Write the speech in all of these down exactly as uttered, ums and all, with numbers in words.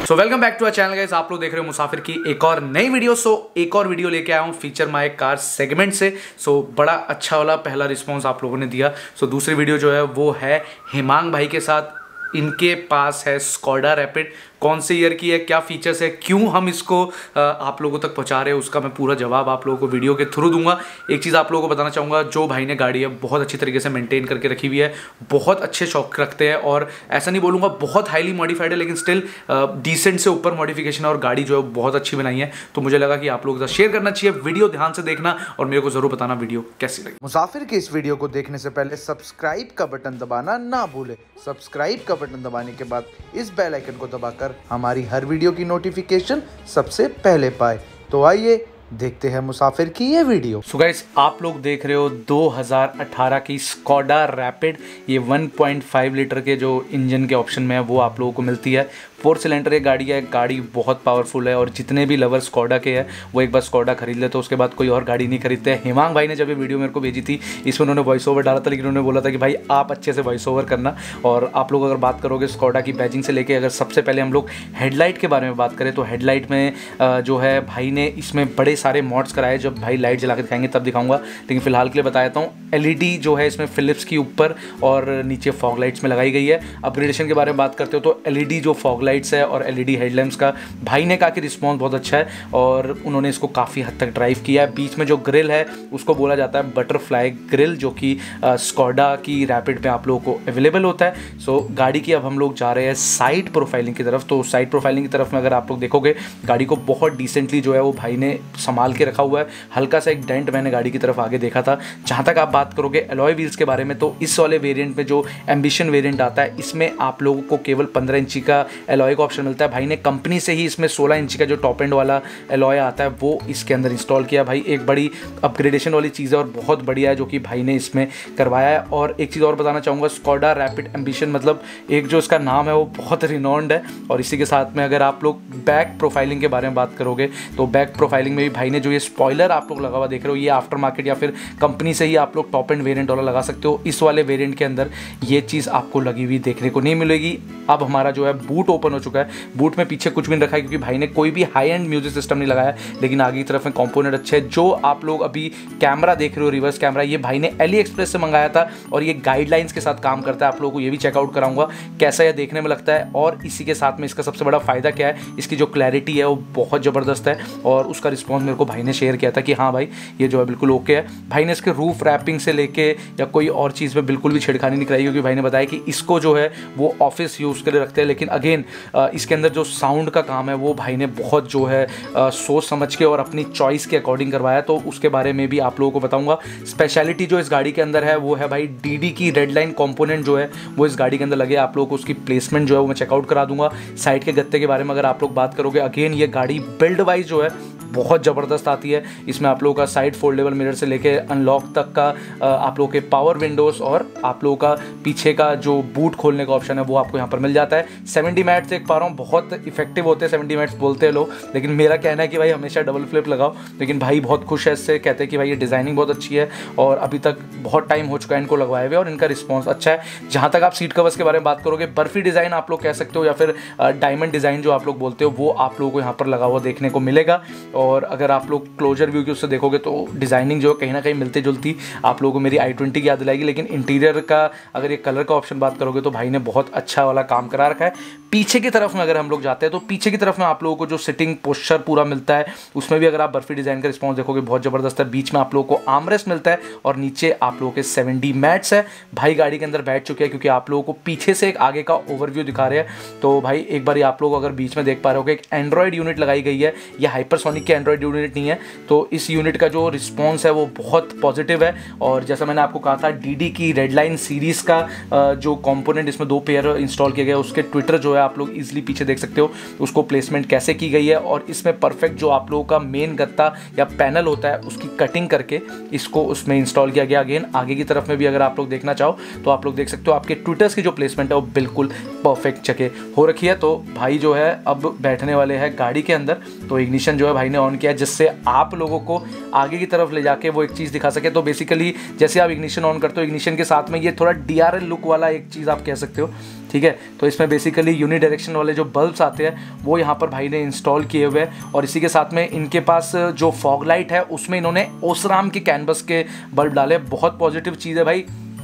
So welcome back to our channel guys, आप लोग देख रहे हो मुसाफिर की एक और नई वीडियो। सो so, एक और वीडियो लेके आया हूँ फीचर माय कार सेगमेंट से। सो so, बड़ा अच्छा वाला पहला रिस्पांस आप लोगों ने दिया। सो so, दूसरी वीडियो जो है वो है हिमांग भाई के साथ। इनके पास है स्कोडा रैपिड, कौन से ईयर की है, क्या फीचर्स है, क्यों हम इसको आप लोगों तक पहुंचा रहे हैं, उसका मैं पूरा जवाब आप लोगों को वीडियो के थ्रू दूंगा। एक चीज़ आप लोगों को बताना चाहूँगा, जो भाई ने गाड़ी है बहुत अच्छी तरीके से मेंटेन करके रखी हुई है, बहुत अच्छे शौक रखते हैं और ऐसा नहीं बोलूँगा बहुत हाईली मॉडिफाइड है, लेकिन स्टिल डिसेंट से ऊपर मॉडिफिकेशन है और गाड़ी जो है बहुत अच्छी बनाई है। तो मुझे लगा कि आप लोगों के साथ शेयर करना चाहिए। वीडियो ध्यान से देखना और मेरे को जरूर बताना वीडियो कैसी लगी। मुसाफिर की इस वीडियो को देखने से पहले सब्सक्राइब का बटन दबाना ना भूले। सब्सक्राइब का बटन दबाने के बाद इस बेल आइकन को दबाकर हमारी हर वीडियो की नोटिफिकेशन सबसे पहले पाए। तो आइए देखते हैं मुसाफिर की ये वीडियो। सो गाइस, आप लोग देख रहे हो दो हज़ार अठारह की स्कोडा रैपिड। ये वन पॉइंट फाइव लीटर के जो इंजन के ऑप्शन में है वो आप लोगों को मिलती है। फोर सिलेंडर ये गाड़ी है, गाड़ी बहुत पावरफुल है और जितने भी लवर स्कोडा के हैं वो एक बार स्कोडा खरीद ले तो उसके बाद कोई और गाड़ी नहीं खरीदते हैं। हिमांग भाई ने जब ये वीडियो मेरे को भेजी थी, इसमें उन्होंने वॉइस ओवर डाला था, लेकिन उन्होंने बोला था कि भाई आप अच्छे से वॉइस ओवर करना। और आप लोग अगर बात करोगे स्कोडा की बैजिंग से लेके, अगर सबसे पहले हम लोग हेडलाइट के बारे में बात करें तो हेडलाइट में जो है भाई ने इसमें बड़े सारे मॉड्स कराए। जब भाई लाइट जला के दिखाएंगे तब दिखाऊंगा, लेकिन फिलहाल के लिए बता देता हूँ। एलईडी जो है इसमें फिलिप्स की ऊपर और नीचे फॉग लाइट्स में लगाई गई है। अपग्रेडेशन के बारे में बात करते हो तो एलईडी जो फॉग लाइट्स है और एलईडी हेडलैम्प्स का भाई ने कहा कि रिस्पॉन्स बहुत अच्छा है और उन्होंने इसको काफ़ी हद तक ड्राइव किया है। बीच में जो ग्रिल है उसको बोला जाता है बटरफ्लाई ग्रिल, जो कि स्कोडा की रैपिड में आप लोगों को अवेलेबल होता है। सो गाड़ी की अब हम लोग जा रहे हैं साइड प्रोफाइलिंग की तरफ। तो साइड प्रोफाइलिंग की तरफ में अगर आप लोग देखोगे, गाड़ी को बहुत डिसेंटली जो है वो भाई ने संभाल के रखा हुआ है। हल्का सा एक डेंट मैंने गाड़ी की तरफ आगे देखा था। जहाँ तक आप बात करोगे एलॉय व्हील्स के बारे में, तो इस वाले वेरिएंट में जो एम्बिशन वेरिएंट आता है इसमें आप लोगों को केवल पंद्रह इंची का एलॉय का ऑप्शन मिलता है। भाई ने कंपनी से ही इसमें सोलह इंची का जो टॉप एंड वाला एलॉय आता है वो इसके अंदर इंस्टॉल किया। भाई एक बड़ी अपग्रेडेशन वाली चीज़ है और बहुत बढ़िया है जो कि भाई ने इसमें करवाया है। और एक चीज़ और बताना चाहूँगा, स्कोडा रैपिड एम्बिशन मतलब एक जो इसका नाम है वो बहुत रिनॉन्ड है। और इसी के साथ में अगर आप लोग बैक प्रोफाइलिंग के बारे में बात करोगे तो बैक प्रोफाइलिंग में भी भाई ने जो ये स्पॉइलर आप लोग लगा हुआ देख रहे हो, ये आफ्टर मार्केट या फिर कंपनी से ही आप लोग टॉप एंड वेरिएंट वाला लगा सकते हो। इस वाले वेरिएंट के अंदर ये चीज़ आपको लगी हुई देखने को नहीं मिलेगी। अब हमारा जो है बूट ओपन हो चुका है। बूट में पीछे कुछ भी नहीं रखा है क्योंकि भाई ने कोई भी हाई एंड म्यूजिक सिस्टम नहीं लगाया, लेकिन आगे की तरफ में कंपोनेंट अच्छे हैं। जो आप लोग अभी कैमरा देख रहे हो, रिवर्स कैमरा, ये भाई ने एली एक्सप्रेस से मंगाया था और ये गाइडलाइंस के साथ काम करता है। आप लोगों को ये भी चेकआउट कराऊंगा कैसा यह देखने में लगता है। और इसी के साथ में इसका सबसे बड़ा फायदा क्या है, इसकी जो क्लैरिटी है वो बहुत ज़बरदस्त है और उसका रिस्पॉन्स मेरे को भाई ने शेयर किया था कि हाँ भाई ये जो है बिल्कुल ओके है। भाई ने इसके रूफ रैपिंग से लेके या कोई और चीज़ में बिल्कुल भी छेड़खानी नहीं कराई, क्योंकि भाई ने बताया कि इसको जो है वो ऑफिस यूज़ के लिए रखते हैं। लेकिन अगेन इसके अंदर जो साउंड का काम है वो भाई ने बहुत जो है सोच समझ के और अपनी चॉइस के अकॉर्डिंग करवाया, तो उसके बारे में भी आप लोगों को बताऊंगा। स्पेशलिटी जो इस गाड़ी के अंदर है वो है भाई डीडी की रेड लाइन कॉम्पोनेंट जो है वो इस गाड़ी के अंदर लगे। आप लोगों को उसकी प्लेसमेंट जो है वो मैं चेकआउट करा दूंगा। साइड के गत्ते के बारे में अगर आप लोग बात करोगे, अगेन ये गाड़ी बिल्ड वाइज जो है बहुत ज़बरदस्त आती है। इसमें आप लोगों का साइड फोल्डेबल मिरर से लेके अनलॉक तक का आप लोगों के पावर विंडोज़ और आप लोगों का पीछे का जो बूट खोलने का ऑप्शन है वो आपको यहाँ पर मिल जाता है। सेवेंटी मैट्स देख पा रहा हूँ, बहुत इफेक्टिव होते हैं सेवेंटी मैट्स बोलते हैं लोग, लेकिन मेरा कहना है कि भाई हमेशा डबल फ्लिप लगाओ। लेकिन भाई बहुत खुश है इससे, कहते हैं कि भाई ये डिज़ाइनिंग बहुत अच्छी है और अभी तक बहुत टाइम हो चुका है इनको लगवाए हुए और इनका रिस्पॉन्स अच्छा है। जहाँ तक आप सीट कवर्स के बारे में बात करोगे, बर्फी डिज़ाइन आप लोग कह सकते हो या फिर डायमंड डिज़ाइन जो आप लोग बोलते हो वो आप लोगों को यहाँ पर लगा हुआ देखने को मिलेगा। और अगर आप लोग क्लोजर व्यू की उससे देखोगे तो डिज़ाइनिंग जो कहीं ना कहीं मिलती जुलती आप लोगों को मेरी आई ट्वेंटी की याद दिलाएगी। लेकिन इंटीरियर का अगर ये कलर का ऑप्शन बात करोगे तो भाई ने बहुत अच्छा वाला काम करा रखा है। पीछे की तरफ में अगर हम लोग जाते हैं तो पीछे की तरफ में आप लोगों को जो सिटिंग पोस्चर पूरा मिलता है उसमें भी अगर आप बर्फी डिज़ाइन का रिस्पॉन्स देखोगे बहुत ज़बरदस्त है। बीच में आप लोगों को आर्मरेस्ट मिलता है और नीचे आप लोगों के सेवेंटी मैट्स है। भाई गाड़ी के अंदर बैठ चुके हैं क्योंकि आप लोगों को पीछे से एक आगे का ओवरव्यू दिखा रहे हैं। तो भाई एक बार आप लोग अगर बीच में देख पा रहे हो, एक एंड्रॉयड यूनिट लगाई गई है। यह हाइपरसोनिक की एंड्रॉयड यूनिट नहीं है, तो इस यूनिट का जो रिस्पॉन्स है वो बहुत पॉजिटिव है। और जैसा मैंने आपको कहा था, डीडी की रेडलाइन सीरीज़ का जो कंपोनेंट इसमें दो पेयर इंस्टॉल किए गए, उसके ट्विटर जो है आप लोग इजीली पीछे देख सकते हो उसको प्लेसमेंट कैसे की गई है। और इसमें परफेक्ट जो आप लोगों का मेन गत्ता या पैनल होता है उसकी कटिंग करके इसको उसमें इंस्टॉल किया गया। अगेन आगे की तरफ में भी अगर आप लोग देखना चाहो तो आप लोग देख सकते हो आपके ट्विटर्स की जो प्लेसमेंट है वो बिल्कुल परफेक्ट जगह हो रखी है। तो भाई जो है अब बैठने वाले हैं गाड़ी के अंदर, तो इग्निशन जो है भाई ने ऑन किया है जिससे आप लोगों को आगे की तरफ ले जाके वो एक चीज़ दिखा सके। तो बेसिकली जैसे आप इग्निशन ऑन करते हो, इग्निशन के साथ में ये थोड़ा डी आर एल लुक वाला एक चीज़ आप कह सकते हो, ठीक है। तो इसमें बेसिकली यूनि डायरेक्शन वाले जो बल्ब्स आते हैं वो यहाँ पर भाई ने इंस्टॉल किए हुए हैं, और इसी के साथ में इनके पास जो फॉग लाइट है उसमें इन्होंने ओसराम के कैनवस के बल्ब डाले। बहुत पॉजिटिव चीज़ है भाई।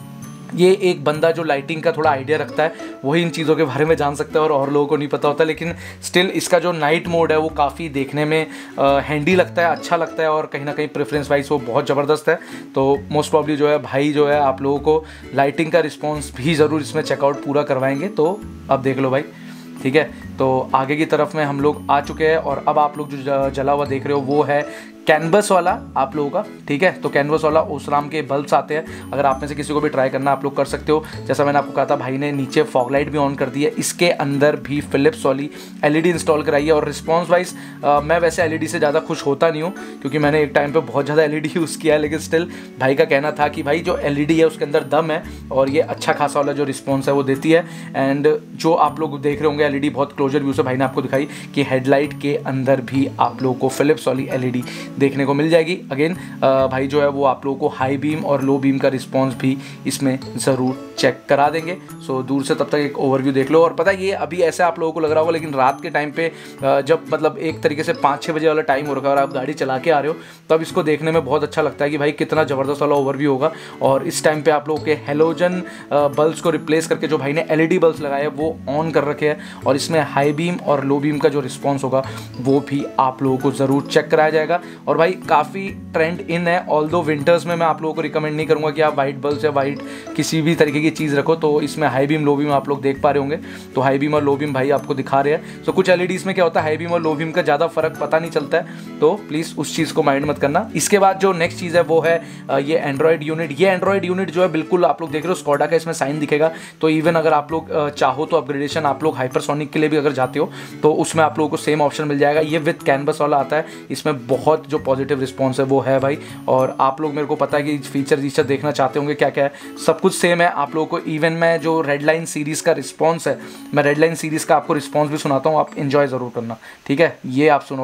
ये एक बंदा जो लाइटिंग का थोड़ा आइडिया रखता है वही इन चीज़ों के बारे में जान सकता है, और और लोगों को नहीं पता होता। लेकिन स्टिल इसका जो नाइट मोड है वो काफ़ी देखने में हैंडी लगता है, अच्छा लगता है, और कहीं ना कहीं प्रेफरेंस वाइज वो बहुत ज़बरदस्त है। तो मोस्ट प्रॉब्ली जो है भाई जो है आप लोगों को लाइटिंग का रिस्पॉन्स भी ज़रूर इसमें चेकआउट पूरा करवाएंगे। तो अब देख लो भाई, ठीक है। तो आगे की तरफ में हम लोग आ चुके हैं, और अब आप लोग जो जला हुआ देख रहे हो वो है कैनवस वाला आप लोगों का, ठीक है। तो कैनवस वाला ओसराम के बल्ब्स आते हैं। अगर आप में से किसी को भी ट्राई करना आप लोग कर सकते हो। जैसा मैंने आपको कहा था भाई ने नीचे फॉग लाइट भी ऑन कर दी है, इसके अंदर भी फिलिप्स वाली एलईडी इंस्टॉल कराई है। और रिस्पॉन्स वाइज मैं वैसे एलईडी से ज़्यादा खुश होता नहीं हूँ, क्योंकि मैंने एक टाइम पर बहुत ज़्यादा एलईडी यूज़ किया है, लेकिन स्टिल भाई का कहना था कि भाई जो एलईडी है उसके अंदर दम है, और ये अच्छा खासा वाला जो रिस्पॉन्स है वो देती है। एंड जो आप लोग देख रहे होंगे एलईडी बहुत क्लोजर व्यू से भाई ने आपको दिखाई कि हेडलाइट के अंदर भी आप लोगों को फिलिप्स वाली एलईडी देखने को मिल जाएगी। अगेन भाई जो है वो आप लोगों को हाई बीम और लो बीम का रिस्पांस भी इसमें ज़रूर चेक करा देंगे। सो दूर से तब तक एक ओवरव्यू देख लो। और पता है ये अभी ऐसा आप लोगों को लग रहा होगा, लेकिन रात के टाइम पे जब मतलब एक तरीके से पाँच छः बजे वाला टाइम हो रखा है और आप गाड़ी चला के आ रहे हो, तब इसको देखने में बहुत अच्छा लगता है कि भाई कितना ज़बरदस्त वाला ओवरव्यू होगा। और इस टाइम पे आप लोगों के हेलोजन बल्ब्स को रिप्लेस करके जो भाई ने एलईडी बल्ब्स लगाए वो ऑन कर रखे हैं, और इसमें हाई बीम और लो बीम का जो रिस्पॉन्स होगा वो भी आप लोगों को ज़रूर चेक कराया जाएगा। और भाई काफ़ी ट्रेंड इन है, ऑल्दो विंटर्स में मैं आप लोगों को रिकमेंड नहीं करूंगा कि आप वाइट बल्ब या वाइट किसी भी तरीके की चीज़ रखो। तो इसमें हाई बीम लो बीम आप लोग देख पा रहे होंगे, तो हाई बीम और लो बीम भाई आपको दिखा रहे हैं। तो कुछ एलईडीज में क्या होता है हाई बीम और लो बीम का ज़्यादा फर्क पता नहीं चलता है, तो प्लीज़ उस चीज़ को माइंड मत करना। इसके बाद जो नेक्स्ट चीज़ है वो है ये एंड्रॉयड यूनिट। ये एंड्रॉयड यूनिट जो है बिल्कुल आप लोग देख रहे हो स्कॉडा का इसमें साइन दिखेगा। तो इवन अगर आप लोग चाहो तो अपग्रेडेशन आप लोग हाइपरसोनिक के लिए भी अगर जाते हो तो उसमें आप लोगों को सेम ऑप्शन मिल जाएगा। ये विद कैनवस वाला आता है, इसमें बहुत जो पॉजिटिव रिस्पॉन्स है वो है भाई। और आप लोग मेरे को पता है कि फीचर फीचर देखना चाहते होंगे क्या क्या है, सब कुछ सेम है आप लोगों को। इवन मैं जो रेड लाइन सीरीज़ का रिस्पॉन्स है, मैं रेड लाइन सीरीज़ का आपको रिस्पॉन्स भी सुनाता हूँ, आप इन्जॉय ज़रूर करना, ठीक है। ये आप सुनो।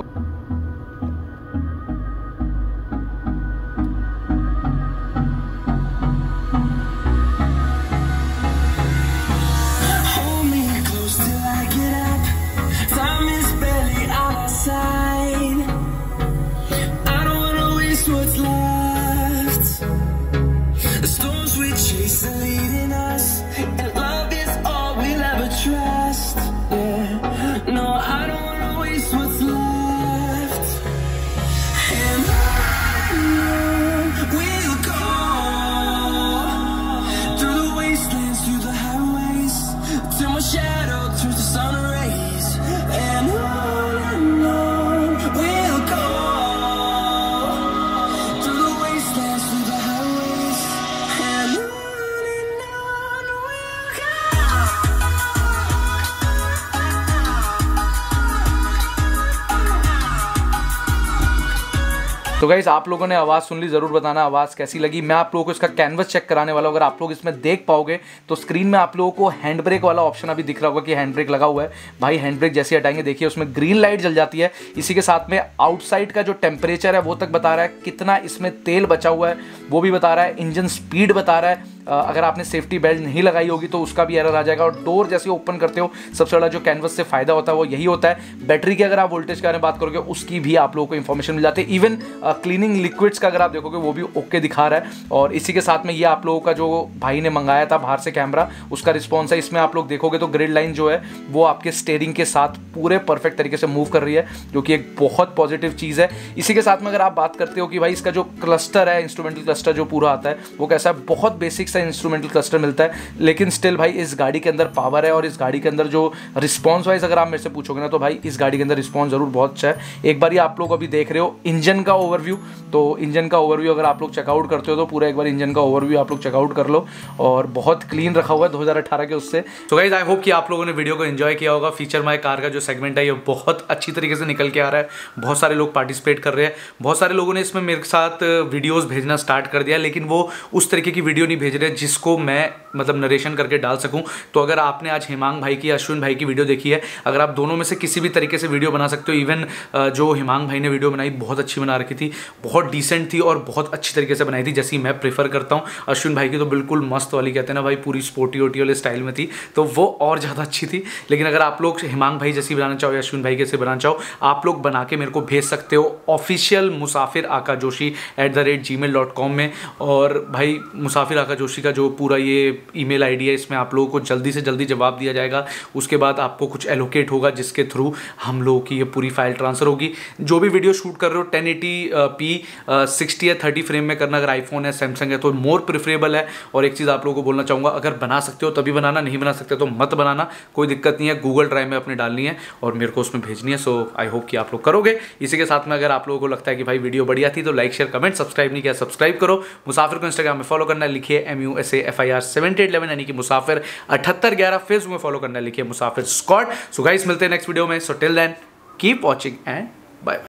तो गाइस आप लोगों ने आवाज़ सुन ली, ज़रूर बताना आवाज़ कैसी लगी। मैं आप लोगों को इसका कैनवस चेक कराने वाला हूँ। अगर आप लोग इसमें देख पाओगे तो स्क्रीन में आप लोगों को हैंड ब्रेक वाला ऑप्शन अभी दिख रहा होगा कि हैंड ब्रेक लगा हुआ है। भाई हैंड ब्रेक जैसे हटाएंगे देखिए उसमें ग्रीन लाइट जल जाती है। इसी के साथ में आउटसाइड का जो टेम्परेचर है वो तक बता रहा है, कितना इसमें तेल बचा हुआ है वो भी बता रहा है, इंजन स्पीड बता रहा है। अगर आपने सेफ्टी बेल्ट नहीं लगाई होगी तो उसका भी एरर आ जाएगा। और डोर जैसे ओपन करते हो सबसे बड़ा जो कैनवस से फायदा होता है वो यही होता है। बैटरी की अगर आप वोल्टेज के बारे में बात करोगे उसकी भी आप लोगों को इन्फॉर्मेशन मिल जाती है। इवन क्लीनिंग लिक्विड्स का अगर आप देखोगे वो भी ओके दिखा रहा है। और इसी के साथ में ये आप लोगों का जो भाई ने मंगाया था बाहर से कैमरा, उसका रिस्पॉन्स है। इसमें आप लोग देखोगे तो ग्रिड लाइन जो है वो आपके स्टेयरिंग के साथ पूरे परफेक्ट तरीके से मूव कर रही है, जो कि एक बहुत पॉजिटिव चीज़ है। इसी के साथ में अगर आप बात करते हो कि भाई इसका जो क्लस्टर है, इंस्ट्रूमेंटल क्लस्टर जो पूरा आता है वो कैसा है, बहुत बेसिक सा इंस्ट्रूमेंटल क्लस्टर मिलता है। लेकिन स्टिल भाई इस गाड़ी के अंदर पावर है, और इस गाड़ी के अंदर जो रिस्पॉन्स वाइज अगर आप मेरे से पूछोगे ना तो भाई इस गाड़ी के अंदर रिस्पॉन्स जरूर बहुत अच्छा है। एक बार ये आप लोग अभी देख रहे हो इंजन का ओवरव्यू, तो इंजन का ओवरव्यू अगर आप लोग चेकआउट करते हो तो पूरा एक बार इंजन का ओवरव्यू आप लोग चेकआउट कर लो, और बहुत क्लीन रखा हुआ है दो हज़ार अठारह के उससे। तो गाइस आई होप कि आप लोगों ने वीडियो को एंजॉय किया होगा। फीचर माय कार का जो सेगमेंट है ये बहुत अच्छी तरीके से निकल के आ रहा है, बहुत सारे लोग पार्टिसिपेट कर रहे हैं, बहुत सारे लोगों ने इसमें मेरे साथ वीडियोस भेजना स्टार्ट कर दिया, लेकिन वो उस तरीके की वीडियो नहीं भेज रहे जिसको मैं मतलब नरेशन करके डाल सकूं। तो अगर आपने आज हिमांग भाई की, अश्विन भाई की वीडियो देखी है, अगर आप दोनों में से किसी भी तरीके से वीडियो बना सकते हो, इवन जो हिमांग भाई ने वीडियो बनाई बहुत अच्छी बना रखी थी, थी, बहुत डिसेंट थी और बहुत अच्छी तरीके से बनाई थी जैसी मैं प्रेफर करता हूँ। अश्विन भाई की तो बिल्कुल मस्त वाली कहते हैं ना भाई, पूरी स्पोर्टी वोटी वाले स्टाइल में थी, तो वो और ज़्यादा अच्छी थी। लेकिन अगर आप लोग हिमांग भाई जैसी बनाना चाहो या अश्विन भाई जैसे बनाना चाहो, आप लोग बना के मेरे को भेज सकते हो official Musafir aka Joshi at the rate gmail dot com में। और भाई मुसाफिर आका जोशी का जो पूरा ये ईमेल आईडी है, इसमें आप लोगों को जल्दी से जल्दी जवाब दिया जाएगा। उसके बाद आपको कुछ एलोकेट होगा जिसके थ्रू हम लोगों की ये पूरी फाइल ट्रांसफर होगी। जो भी वीडियो शूट कर रहे हो टेन एटी पी सिक्सटी या थर्टी फ्रेम में करना, अगर आईफोन है सैमसंग है तो मोर प्रेफरेबल है। और एक चीज़ आप लोगों को बोलना चाहूँगा, अगर बना सकते हो तभी बनाना, नहीं बना सकते तो मत बनाना, कोई दिक्कत नहीं है। गूगल ड्राइव में अपने डालनी है और मेरे को उसमें भेजनी है। सो आई होप कि आप लोग करोगे। इसी के साथ में अगर आप लोगों को लगता है कि भाई वीडियो बढ़िया थी तो लाइक शेयर कमेंट, सब्सक्राइब नहीं किया सब्सक्राइब करो। मुसाफिर को इंस्टाग्राम में फॉलो करना है, लिखिए M U S A F I R seventy eight eleven यानी कि मुसाफिर अठहत्तर ग्यारह। फेसबुक में फॉलो करना है, लिखिए मुसाफिर स्क्वाड। सो गाइस मिलते हैं नेक्स्ट वीडियो में। So till then keep watching and